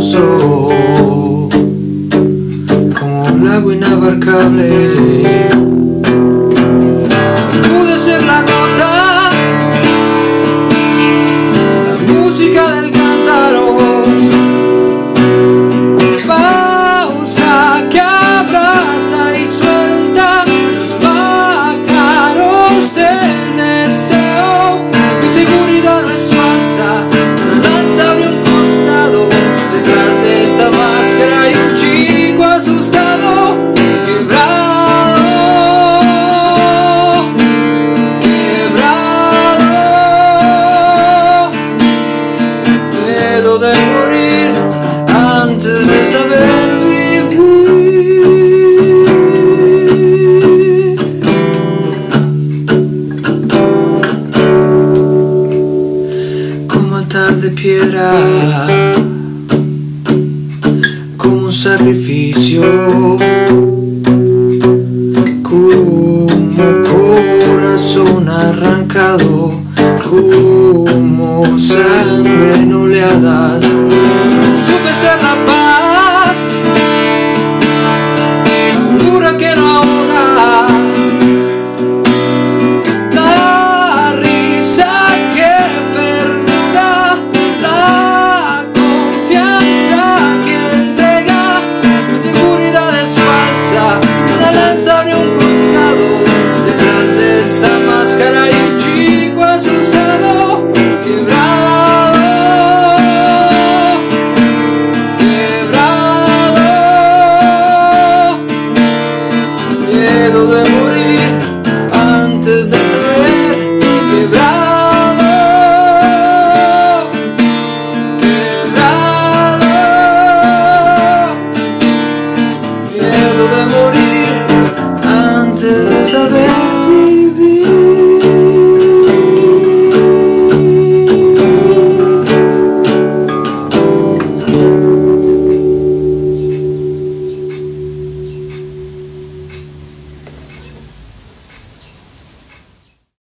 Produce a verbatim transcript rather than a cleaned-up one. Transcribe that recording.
peligroso, como un lago inabarcable. Pude ser la nota, la música del cántaro, pausa que abraza y suelta los pájaros del deseo. Mi seguridad no es falsa, la lanza abre un costado, detrás de esta máscara hay un chico asustado. Quebrado, quebrado, miedo de morir antes de saber vivir. Como altar de piedra, como un sacrificio, como corazón arrancado, como sangre en oleadas. Supe ser la paz